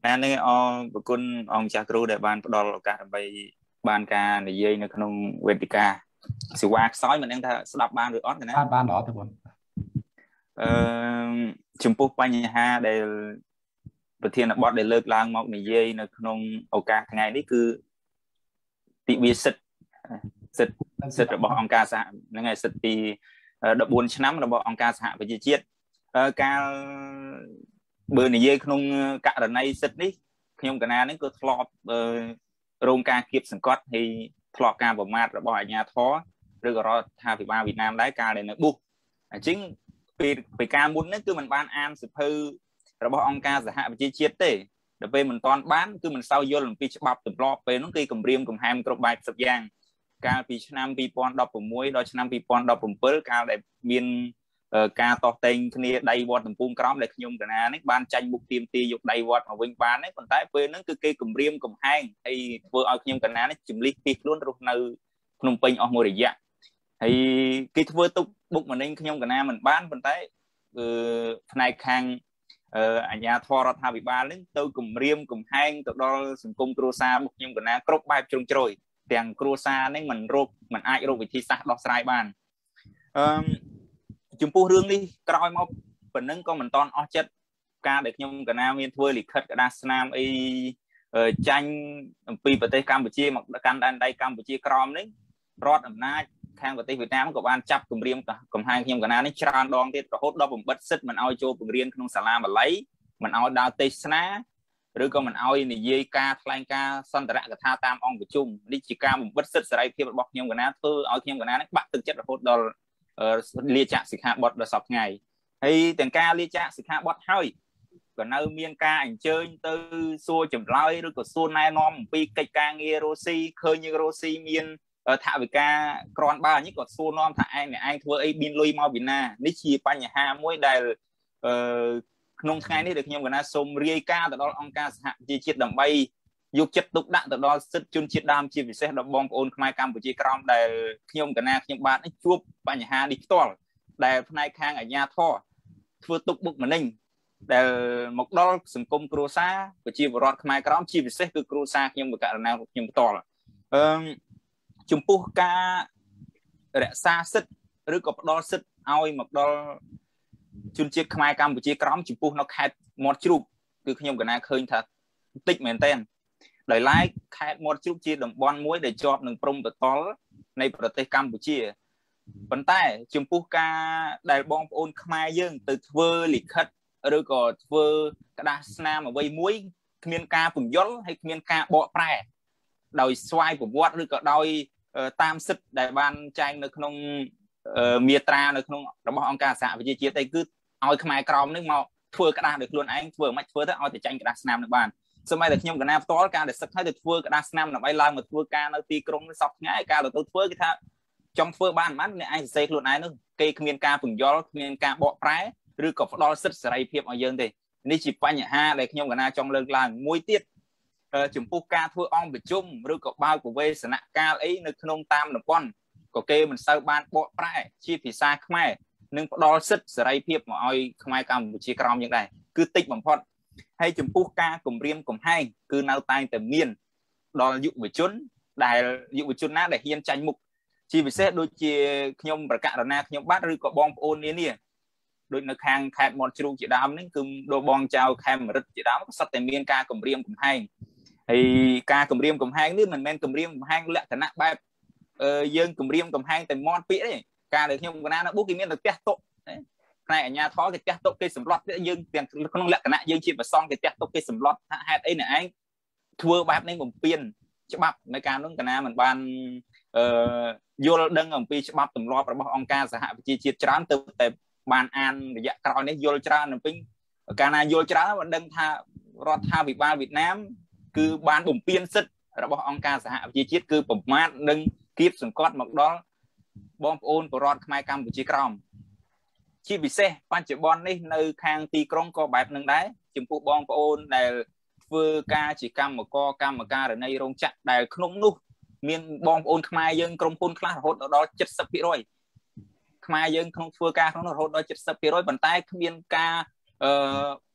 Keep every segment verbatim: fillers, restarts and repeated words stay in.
Anh ấy ở bậc quân ông cha kêu để ban đo cả bay ban ca để dây nó không quên đi ca sự qua sói mình đang ta đọc ban được ót rồi nè បានបានល្អទៅបងចំពោះបញ្ហាដែលប្រធានបទដែលលើកឡើងមកនិយាយនៅក្នុងឱកាសថ្ងៃនេះគឺទីវាសិទ្ធសិទ្ធសិទ្ធរបស់អង្គការសហហ្នឹងហើយសិទ្ធទី14ឆ្នាំរបស់អង្គការសហប្រជាជាតិកាលបើនិយាយក្នុងករណីសិទ្ធនេះខ្ញុំកណានេះក៏ធ្លាប់រងការគៀបសង្កត់ហើយធ្លាប់ការប្រមាថរបស់អាជ្ញាធរឬក៏រដ្ឋាភិបាលវៀតណាមដែរកាលដែលនៅបុកអញ្ចឹងពីពីការមុននេះគឺมันបានអានសិភៅរបស់អង្គការសហប្រជាជាតិទេដល់ពេលមិនតាន់បានគឺមិនសូវយល់អំពីច្បាប់ទម្លាប់ពេលនោះគឺគម្រាមកំហែងគ្រប់បែបសពយ៉ាងកាលពីឆ្នាំពីរពាន់ដប់ប្រាំមួយដល់ឆ្នាំពីរពាន់ដប់ប្រាំbảyកាលដែលមានការតោះតែងគ្នាដៃវត្តទំពុំក្រមដែលខ្ញុំកណានេះបានចាញ់មុខទៀមទីយកដៃវត្តមកវិញបានទេប៉ុន្តែពេលហ្នឹងគឺគេគម្រាមកំហែងហើយធ្វើឲ្យខ្ញុំកណានេះជំលិះពីខ្លួនរស់នៅភ្នំពេញអស់មួយរយៈហើយគេធ្វើទុកបុកម្នេញខ្ញុំកណាមិនបានប៉ុន្តែផ្នែកខាងអាជ្ញាធររដ្ឋាភិបាលនេះទៅគម្រាមកំហែងទៅដល់សង្គមគ្រួសាររបស់ខ្ញុំកណាគ្រប់បែបជ្រុងជ្រោយទាំងគ្រួសារនេះមិនរកមិនអាចរកវិធីសាស្ត្រដោះស្រាយបានអឺចំពោះរឿងនេះក្រោយមកប៉ុណ្ណឹងក៏មិនតន់អស់ចិត្តការដែលខ្ញុំកណាមានធ្វើលិខិតក្តារស្នាមអីចាញ់អំពីប្រទេសកម្ពុជាមកកាន់ដែនដីកម្ពុជាក្រមនេះរដ្ឋអំណាចខាងប្រទេសវៀតណាមក៏បានចាប់គម្រាមកំហែងខ្ញុំកណានេះច្រើនដងទៀតរហូតដល់បំបិទសិទ្ធិមិនឲ្យចូលបង្រៀនក្នុងសាលាបាលីមិនឲ្យដើរទេសនាឬក៏មិនឲ្យនិយាយការថ្លែងការសន្ទរកថាតាមអង្គប្រជុំនេះជាការបំបិទសិទ្ធិសេរីភាពរបស់ខ្ញុំកណាធ្វើឲ្យខ្ញុំកណានេះបាក់ទឹកចិត្តរហូតដល់លាចាកសិក្ខាបទដល់សប្តាហ៍ថ្ងៃហើយទាំងការលាចាកសិក្ខាបទហើយក៏នៅមានការអញ្ជើញទៅសួរចម្លើយឬក៏សួរណែនាំអំពីកិច្ចការងាររ៉ូស៊ីឃើញយើងរ៉ូស៊ីមានថវិកាក្រាន់បើនេះក៏សួរនាំថាឯងឯងធ្វើអីមានលុយមកពីណានេះជាបញ្ហាមួយដែលអឺក្នុងថ្ងៃនេះដែលខ្ញុំកណាសូមរាយការណ៍ទៅដល់អង្គការសហប្រជាជាតិដើម្បីយកចិត្តទុកដាក់ទៅដល់សិទ្ធិជនជាតិដើមជាពិសេសដល់បងប្អូនខ្មែរកម្ពុជាក្រោមដែលខ្ញុំកណាខ្ញុំបាទនេះជួបបញ្ហានេះផ្ទាល់ដែលផ្នែកខាងអាជ្ញាធរធ្វើទុកបុកម្នេញដែលមកដល់សង្គមគ្រួសារប្រជាពលរដ្ឋខ្មែរក្រោមជាពិសេសគឺគ្រួសារខ្ញុំបកករណាខ្ញុំផ្ទាល់អឺចំពោះការរក្សាសិទ្ធិឬក៏ផ្ដល់សិទ្ធិឲ្យមកដល់ជនជាតិខ្មែរកម្ពុជាក្រោមចំពោះនៅខេត្តមាត់ជ្រូកគឺខ្ញុំកណាឃើញថាតិចមែនតើដោយឡែកខេត្តមាត់ជ្រូកជាតំបន់មួយដែលជាប់នឹងព្រំប្រទល់នៃប្រទេសកម្ពុជាប៉ុន្តែចំពោះការដែលបងប្អូនខ្មែរយើងទៅធ្វើលិខិតឬក៏ធ្វើក្តារស្នាមអ្វីមួយគ្មានការពន្យល់ហើយគ្មានការបកប្រែដោយស្វ័យប្រវត្តិឬក៏ដោយតាមសិទ្ធិដែលបានចែងនៅក្នុងមាត្រានៅក្នុងរបស់អង្គការសហប្រជាជាតិឯគឺឲ្យខ្មែរក្រមនឹងមកធ្វើក្តារដោយខ្លួនឯងធ្វើមិនធ្វើទៅឲ្យតែចាញ់ក្តារស្នាមនឹងបានសម័យដែលខ្ញុំកណាផ្ទាល់ការដែលសឹកឲ្យទៅធ្វើក្តារស្នាមដើម្បីឡើងមកធ្វើការនៅទីក្រុងសពថ្ងៃការទៅធ្វើគេថាចង់ធ្វើបានមិនអ្នកឯងសរសេរខ្លួនឯងនោះគេគ្មានការពន្យល់គ្មានការបកប្រែឬក៏ផ្ដល់សិទ្ធិសេរីភាពឲ្យយើងទេនេះជាបញ្ហាដែលខ្ញុំកណាចង់លើកឡើងមួយទៀតចំពោះការធ្វើអង្គប្រជុំឬក៏បើកប្រវេសនកាលអីនៅក្នុងតាមតំបន់ក៏គេមិនសូវបានបកប្រែជាភាសាខ្មែរនិងផ្ដល់សិទ្ធិសេរីភាពមកឲ្យខ្មែរកម្ពុជាក្រោមយ៉ាងដែរគឺតិចបំផុតហើយចំពោះការគម្រាមកំហែងគឺនៅតែតែមានដល់យុវជនដែលយុវជនណាដែលហ៊ានចាញ់មុខជាពិសេសដូចជាខ្ញុំប្រកាសរណាខ្ញុំបាទឬក៏បងប្អូននានាដូចនៅខាងខេត្តមាត់ជ្រូកជាដើមនេះគឺដូចបងចៅខេមរិទ្ធជាដើមក៏សុទ្ធតែមានការគម្រាមកំហែងហើយការគម្រាមកំហែងនេះមិនមែនគម្រាមកំហែងលក្ខណៈបែបយើងគម្រាមកំហែងតែមាត់ពាក្យទេការដែលខ្ញុំកណានៅបុកគេមានតែផ្ទះតុផ្នែកអាជ្ញាធរគេផ្ទះតុគេសម្លុតយើងទាំងក្នុងលក្ខណៈយើងជាប្រសងគេផ្ទះតុគេសម្លុតហេតុអីអ្នកឯងធ្វើបែបនេះបំពេញច្បាប់នៅការនោះកណាមិនបានអឺយល់ដឹងអំពីច្បាប់ទម្លាប់របស់អង្គការសហប្រជាជាតិច្រើនទៅតែបានអានរយៈក្រោយនេះយល់ច្រើនអំពីកាលណាយល់ច្រើនបានដឹងថារដ្ឋាភិបាលវៀតណាមគឺបានបំពេញសិទ្ធិរបស់អង្គការសហប្រជាជាតិគឺប្រមាថនិងគៀបសង្កត់មកដល់បងប្អូនពលរដ្ឋខ្មែរកម្ពុជាក្រោមជាពិសេសបច្ចុប្បន្ននេះនៅខាងទីក្រុងក៏បែបនឹងដែរចំពោះបងប្អូនដែលធ្វើការជាកម្មករកម្មការនីរោងចក្រដែលក្នុងនោះមានបងប្អូនខ្មែរយើងក្រុមហ៊ុនខ្លះរហូតដល់เจ็ดสิบភាគរយខ្មែរយើងក្នុងធ្វើការក្នុងនោះរហូតដល់เจ็ดสิบភាគរយប៉ុន្តែគ្មានការអឺ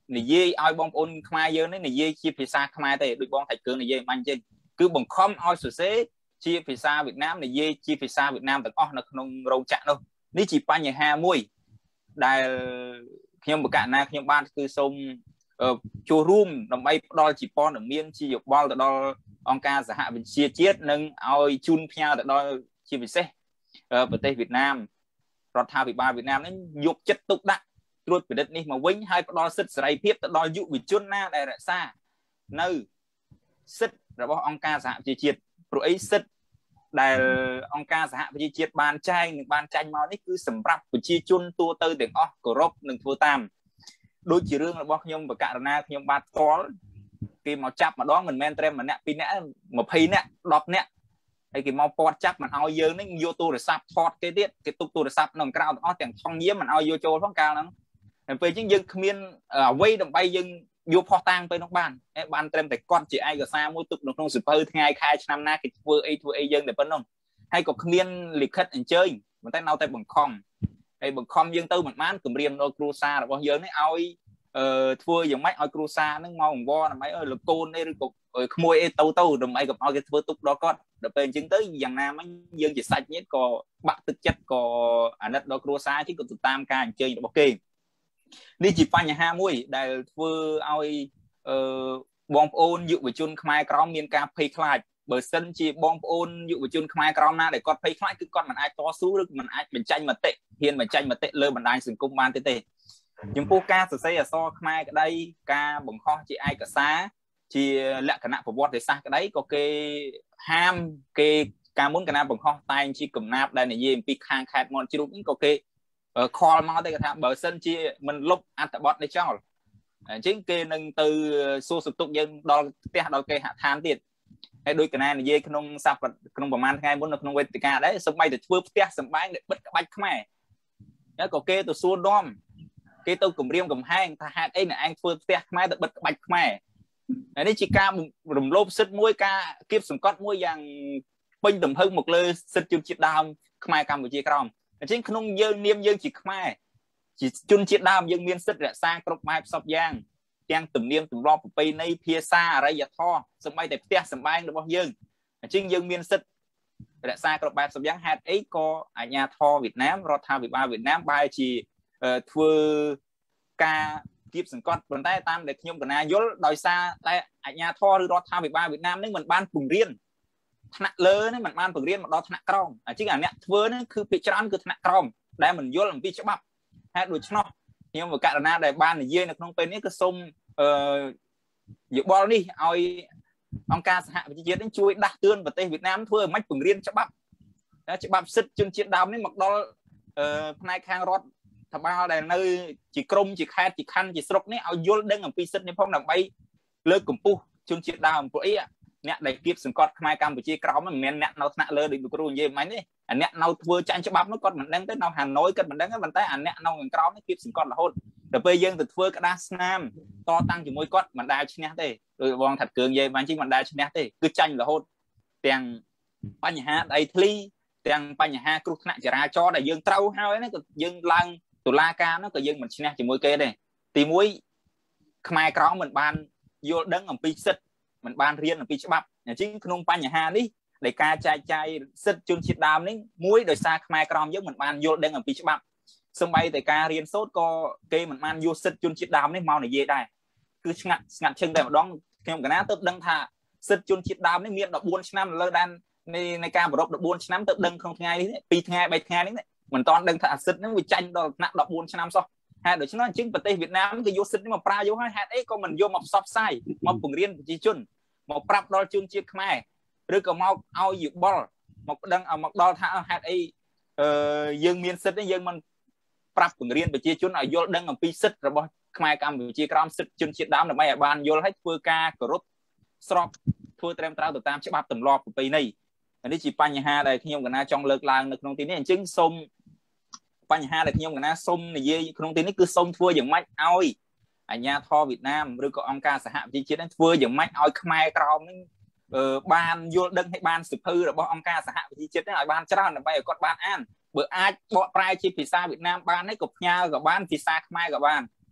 និយាយឲ្យបងប្អូនខ្មែរយើងនេះនិយាយជាភាសាខ្មែរទេដូចបងថៃគ្រឿងនិយាយបាញ់ចេញគឺបង្ខំឲ្យសរសេរជាភាសាវៀតណាមនិយាយជាភាសាវៀតណាមទាំងអស់នៅក្នុងរោងចក្រនោះនេះជាបញ្ហាមួយដែលខ្ញុំបកណាខ្ញុំបានគឺសូមចូលរួមដើម្បីផ្ដល់ជាព័ត៌មានជាយោបល់ទៅដល់អង្គការសហវិជាជាតិនិងឲ្យជូនផ្ញើទៅដល់ជាពិសេសប្រទេសវៀតណាមរដ្ឋាភិបាលវៀតណាមនេះយកចិត្តទុកដាក់ត្រួតពិនិត្យនេះមកវិញហើយផ្ដល់សិទ្ធិសេរីភាពទៅដល់យុវជនណាដែលរក្សានៅសិទ្ធិរបស់អង្គការសហប្រជាជាតិព្រោះអីសិទ្ធិដែលអង្គការសហប្រជាជាតិបានចែងនិងបានចាញ់មកនេះគឺសម្រាប់ប្រជាជនទូទៅទាំងអស់គោរពនិងធ្វើតាមដូចជារឿងរបស់ខ្ញុំបកករណាខ្ញុំបាទផ្ទាល់គេមកចាប់ម្ដងមិនមែនត្រឹមម្នាក់ពីរនាក់ម្ភៃនាក់ដប់នាក់ហើយគេមកពាត់ចាប់មិនឲ្យយើងនេះយកទូរស័ព្ទថតគេទៀតគេទុកទូរស័ព្ទក្នុងក្រៅទាំងអស់ទាំងថងយាមមិនឲ្យយកចូលផងកាលហ្នឹងតែពេលអញ្ចឹងយើងគ្មានអ្វីដើម្បីយើងយកផុសតាងទៅនោះបានហើយបានត្រឹមតែគាត់ជាឯកសារមួយទុកនៅក្នុងសៀវភៅថ្ងៃខែឆ្នាំណាគេធ្វើអីធ្វើអីយើងតែប៉ុណ្ណឹងហើយក៏គ្មានលិខិតអញ្ជើញប៉ុន្តែនៅតែបង្ខំហើយបង្ខំយើងទៅមិនបានគម្រាមដល់គ្រួសាររបស់យើងនេះឲ្យអឺធ្វើយ៉ាងម៉េចឲ្យគ្រួសារហ្នឹងមកអង្វរដើម្បីឲ្យលោកកូនអីឬក៏ក្មួយអីទៅទៅដើម្បីកុំឲ្យគេធ្វើទុកដល់គាត់ដល់ពេលអញ្ចឹងទៅយ៉ាងណាមិញយើងជាសាច់ញាតិក៏បាក់ទឹកចិត្តក៏អាណិតដល់គ្រួសារជិះក៏ទៅតាមការអញ្ជើញរបស់គេនេះជាបញ្ហាមួយដែលធ្វើឲ្យអឺបងប្អូនយុវជនខ្មែរក្រមមានការភ័យខ្លាចបើសិនជាបងប្អូនយុវជនខ្មែរក្រមណាដែលគាត់ភ័យខ្លាចគឺគាត់មិនអាចតស៊ូឬមិនអាចបញ្ចេញមតិហ៊ានបញ្ចេញមតិលើបណ្ដាញសង្គមបានទេទេចំពោះការសរសេរអក្សរខ្មែរក្តីការបង្ខំជាឯកសារជាលក្ខណៈប្រវត្តិសាស្ត្រក្តីក៏គេហាមគេការមុនគណៈបង្ខំតែងជាកំណាព្យដែលនិយាយអំពីខាងខេត្តមាត់ជ្រូកនេះក៏គេខលមកទេគេថាបើសិនជាមិនលុបអត្ថបទនេះចោលអញ្ចឹងគេនឹងទៅសួរសុខទុក្ខយើងដល់ផ្ទះដល់គេហដ្ឋានទៀតហើយដូចកណានិយាយក្នុងសប្តាហ៍ក្នុងប្រហែលថ្ងៃមុននៅក្នុងវេទិកាដែរសូម្បីតែធ្វើផ្ទះសម្បែងដែលបិទក្បាច់ខ្មែរហើយក៏គេទៅសួរនាំគេទៅគម្រាមកំហែងថាហេតុអីអ្នកឯងធ្វើផ្ទះខ្មែរទៅបិទក្បាច់ខ្មែរហើយនេះជាការរំលោភសិទ្ធិមួយការគៀបសង្កត់មួយយ៉ាងពេញទំហឹងមកលើសិទ្ធិជនជាតិដើមខ្មែរកម្ពុជាក្រោមអញ្ចឹងក្នុងយើងនាមយើងជាខ្មែរជាជនជាតិដើមយើងមានសិទ្ធិរក្សាគ្រប់បែបសពយ៉ាងទាំងទំនៀមទម្លាប់ប្រពៃណីភាសាអរិយធម៌សម្បីតែផ្ទះសម្បែងរបស់យើងអញ្ចឹងយើងមានសិទ្ធិរក្សាគ្រប់បែបសពយ៉ាងហេតុអីក៏អាជ្ញាធរវៀតណាមរដ្ឋាភិបាលវៀតណាមបែរជាធ្វើការគៀបសង្កត់ប៉ុន្តែតាមដែលខ្ញុំកណាយល់ដោយសារតែអាជ្ញាធរឬរដ្ឋាភិបាលវៀតណាមនឹងមិនបានពង្រៀនថ្នាក់លើនេះមិនបានពង្រៀនមកដល់ថ្នាក់ក្រោមអញ្ចឹងអាអ្នកធ្វើនេះគឺភាគច្រើនគឺថ្នាក់ក្រោមដែលមិនយល់អំពីច្បាប់ហេតុដូច្នោះខ្ញុំបកករណាដែលបាននិយាយនៅក្នុងពេលនេះគឺសូមអឺយោបល់នេះឲ្យអង្គការសហប្រជាជាតិនេះជួយដាស់តឿនប្រទេសវៀតណាមធ្វើឲ្យមិនពង្រៀនច្បាប់ច្បាប់សិទ្ធិជនជាតិដើមនេះមកដល់ផ្នែកខាងរដ្ឋថបាលដែលនៅជាក្រមជាខេត្តជាខណ្ឌជាស្រុកនេះឲ្យយល់ដឹងអំពីសិទ្ធិនេះផងដើម្បីលើកកម្ពស់ជនជាតិដើមព្រោះអីអ្នកដែលគៀបសង្កត់ខ្មែរកម្ពុជាក្រោមមិនមែនអ្នកនៅថ្នាក់លើដូចលោកគ្រូនិយាយមិញទេអាអ្នកនៅធ្វើចាញ់ច្បាប់នោះគាត់មិនដឹងទេនៅហាណូយគាត់មិនដឹងទេប៉ុន្តែអាអ្នកនៅខាងក្រោមនេះគៀបសង្កត់រហូតដល់ពេលយើងទៅធ្វើក្តារស្នាមតតាំងជាមួយគាត់មិនដែលឈ្នះទេដោយបងថាត់គ្រឿងនិយាយបាញ់ជីមិនដែលឈ្នះទេគឺចាញ់រហូតទាំងបញ្ហាដីធ្លីទាំងបញ្ហាគ្រោះថ្នាក់ចរាចរណ៍ដែលយើងត្រូវហើយហ្នឹងក៏យើងឡើងតុលាការហ្នឹងក៏យើងមិនឈ្នះជាមួយគេដែរទីមួយខ្មែរក្រមមិនបានយល់ដឹងអំពីសិទ្ធិមិនបានរៀនអំពីច្បាប់អញ្ចឹងក្នុងបញ្ហានេះដែលការចែកចាយសិទ្ធិជនជាតិដើមនេះមួយដោយសារខ្មែរក្រមយើងមិនបានយល់ដឹងអំពីច្បាប់សម្បីតែការរៀនសូត្រក៏គេមិនបានយកសិទ្ធិជនជាតិដើមនេះមកនិយាយដែរគឺស្ងាត់ស្ងាត់ឈឹងតែម្ដងខ្ញុំកណាទៅដឹងថាសិទ្ធិជនជាតិដើមនេះមានដប់បួនឆ្នាំលើដែននៃនៃការប្រពដប់បួនឆ្នាំទៅដឹងក្នុងថ្ងៃនេះពីរថ្ងៃបីថ្ងៃនេះមិនតាន់ដឹងថាអាសិទ្ធិហ្នឹងវាចាញ់ដល់ថ្នាក់ដប់បួនឆ្នាំសោះហេតុដូច្នេះអញ្ចឹងប្រទេសវៀតណាមគេយកសិទ្ធិនេះមកប្រើយកហើយហេតុអីក៏មិនយកមកផ្សព្វផ្សាយមកពង្រៀនប្រជាជនមកប្រាប់ដល់ជនជាតិខ្មែរឬក៏មកឲ្យយោបល់មកដឹងមកដល់ថាហេតុអីអឺយើងមានសិទ្ធិនេះយើងមិនប្រាប់ពង្រៀនប្រជាជនឲ្យយល់ដឹងអំពីសិទ្ធិរបស់ខ្មែរកម្ពុជាក្រោមសិទ្ធិជនជាតិដើមដើម្បីឲ្យបានយល់ឲ្យធ្វើការគោរពស្របធ្វើត្រឹមត្រូវទៅតាមច្បាប់ទម្លាប់ប្រពៃណីនេះជាបញ្ហាដែលខ្ញុំកណាចង់លើកឡើងនៅក្នុងទីនេះអញ្ចឹងសូមបញ្ហាដែលខ្ញុំកណាសូមនិយាយក្នុងទីនេះគឺសូមធ្វើយ៉ាងម៉េចឲ្យអាជ្ញាធរវៀតណាមឬក៏អង្គការសហប្រជាជាតិនឹងធ្វើយ៉ាងម៉េចឲ្យខ្មែរក្រមនឹងបានយល់ដឹងឲ្យបានសិភៅរបស់អង្គការសហប្រជាជាតិនឹងឲ្យបានច្រើនដើម្បីឲ្យគាត់បានអានបើអាចបកប្រែជាភាសាវៀតណាមបានហើយក៏ផ្ញើក៏បានភាសាខ្មែរក៏បាន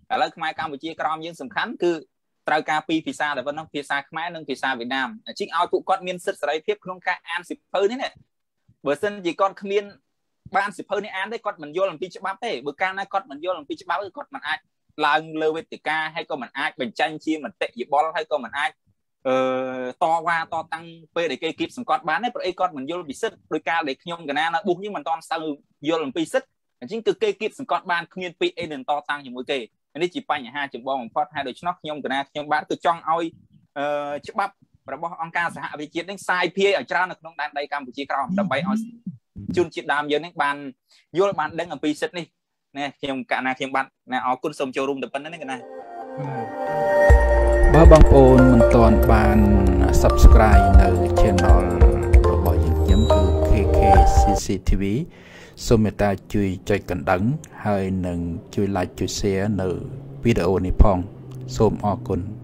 ឥឡូវខ្មែរកម្ពុជាក្រមយើងសំខាន់គឺត្រូវការពីរភាសាតែប៉ុណ្ណឹងភាសាខ្មែរនិងភាសាវៀតណាមអញ្ចឹងឲ្យពួកគាត់មានសិទ្ធិសេរីភាពក្នុងការអានសៀវភៅនេះណាបើសិនជាគាត់គ្មានបានសៀវភៅនេះអានទេគាត់មិនយល់អំពីច្បាប់ទេបើកាលណាគាត់មិនយល់អំពីច្បាប់គាត់មិនអាចឡើងលើវេទិកាហើយក៏មិនអាចបញ្ចេញជាមតិយោបល់ហើយក៏មិនអាចអឺតវ៉ាតតាំងពេលដែលគេគៀបសង្កត់បានទេព្រោះអីគាត់មិនយល់ពីសិទ្ធិដោយការដែលខ្ញុំកណានៅបុះនេះមិនទាន់ស្ទើរយល់អំពីសិទ្ធិអញ្ចឹងគឺគេគៀបសង្កត់បានគ្មានពីអីនឹងតតាំងជាមួយគេនេះជាបញ្ហាចម្បងបំផុតហើយដូច្នោះខ្ញុំកណាខ្ញុំបាទគឺចង់ឲ្យអឺច្បាប់របស់អង្គការសហប្រជាជាតិនេះសាយភាយឲ្យច្រើននៅក្នុងដែនដីកម្ពុជាក្រោមដើម្បីឲ្យជនជាតិដើមយើងនេះបានយល់បានដឹងអំពីសិទ្ធិនេះណាខ្ញុំកណាខ្ញុំបាទណាអរគុណសូមចូលរួមទៅប៉ុណ្ណឹងកណាបើបងប្អូនមិនទាន់បាន Subscribe នៅ Channel របស់យើងខ្ញុំគឺ ខេ ខេ ស៊ី ស៊ី ទី វី សូមមេត្តាជួយចុចកណ្ដឹងហើយនឹងជួយ Like ជួយ Share នៅវីដេអូនេះផងសូមអរគុណ